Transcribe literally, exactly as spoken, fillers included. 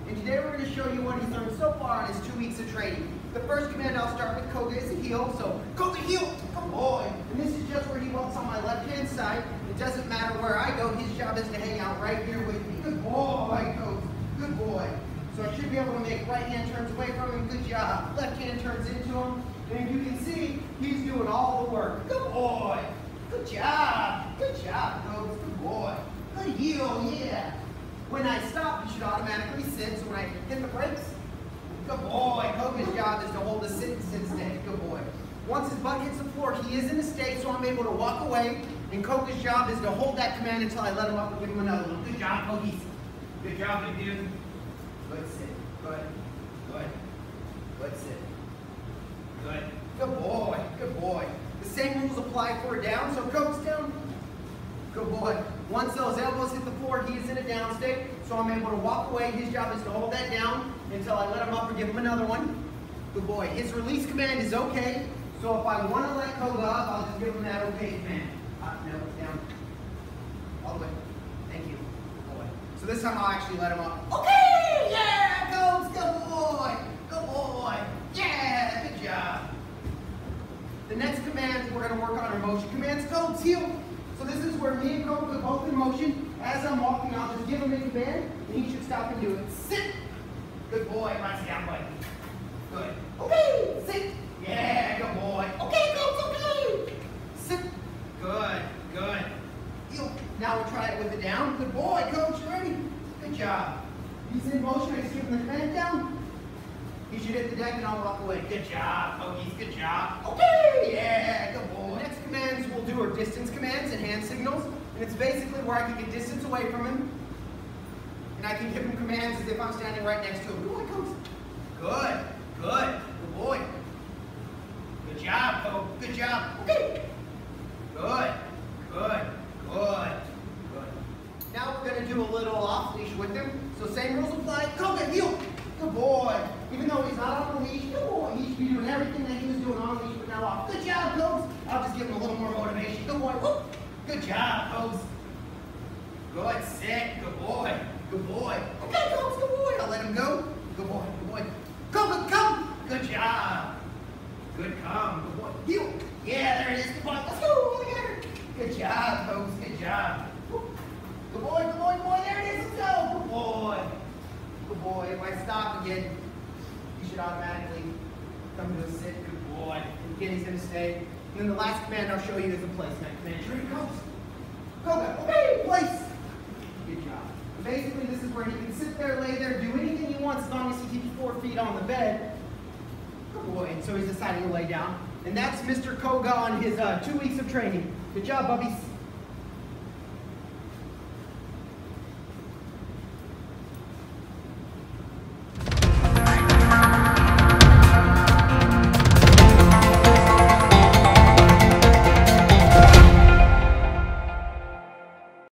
and today we're going to show you what he's learned so far in his two weeks of training. The first command I'll start with Koga is a heel, so Koga heel, good boy. And this is just where he walks on my left-hand side. It doesn't matter where I go, his job is to hang out right here with me. Good boy, Koga, good boy. So I should be able to make right hand turns away from him, good job. Left hand turns into him, and you can see he's doing all the work. Good boy, good job, good job, Koga, good boy. Good heel, yeah. When I stop, you should automatically sit, so when I hit the brakes, good boy. Koga's job is to hold the sit and sit stay. Good boy. Once his butt hits the floor, he is in a state, so I'm able to walk away. And Koga's job is to hold that command until I let him up and give him another one. Good job, Kogies. Good job, big dude. Good sit. Good. Good. Good sit. Good. Good boy. Good boy. The same rules apply for a down, so Koga's down. Good boy. Once those elbows hit the floor, he is in a down state, so I'm able to walk away. His job is to hold that down until I let him up and give him another one. Good boy. His release command is okay, so if I want to let Koga up, I'll just give him that okay command. Up, no, down. All the way. Thank you. Good boy. So this time I'll actually let him up. Okay! Yeah! Goes! Good boy! Good boy! Yeah! Good job. The next command we're going to work on are motion commands. Goes, heel. So this is where me and Koga are both in motion. As I'm walking, I'll just give him a command, and he should stop and do it. Sit. Good boy. Right down, boy. Good. Okay. Sit. Yeah. Good boy. Okay, Koga. Okay. Sit. Good. Good. Heel. Now we'll try it with the down. Good boy, Coach. You ready? Good job. He's in motion. I just give him the command down. He should hit the deck, and I'll walk away. Good job, Kogies. Good job. Okay. Yeah. Good boy. The next commands we'll do are distance commands and hand signals. And it's basically where I can get distance away from him. And I can give him commands as if I'm standing right next to him. Good boy, Koga. Good. Good. Good boy. Good job, Koga. Good job. Okay. Good. Good. Good. Good. Now we're going to do a little off leash with him. So same rules apply. Koga, heel. Good boy. Even though he's not on the leash, good boy. He should be doing everything that he was doing on the leash, but now off. Good job, Koga. I'll just give him a little more motivation. Good boy. Whoop. Good job, Koga. Good. Sit. Good boy. Good boy. Okay, Koga. Good boy. I'll let him go. Good boy. Good boy. Koga, come. Good job. Good come. Good boy. Heel. Yeah, there it is. Good boy. Let's go. All together. Good job, Koga. Good job. Good boy. Good boy. Good boy. There it is. Let's go. Good boy. Good boy. If I stop again, he should automatically come to a sit. Good boy. And again, he's going to stay. And then the last command I'll show you is a placement command. Here he comes. Koga, okay, place. Good job. And basically, this is where he can sit there, lay there, do anything he wants as long as he keeps four feet on the bed. Good boy. And so he's deciding to lay down. And that's Mister Koga on his uh, two weeks of training. Good job, bubbies.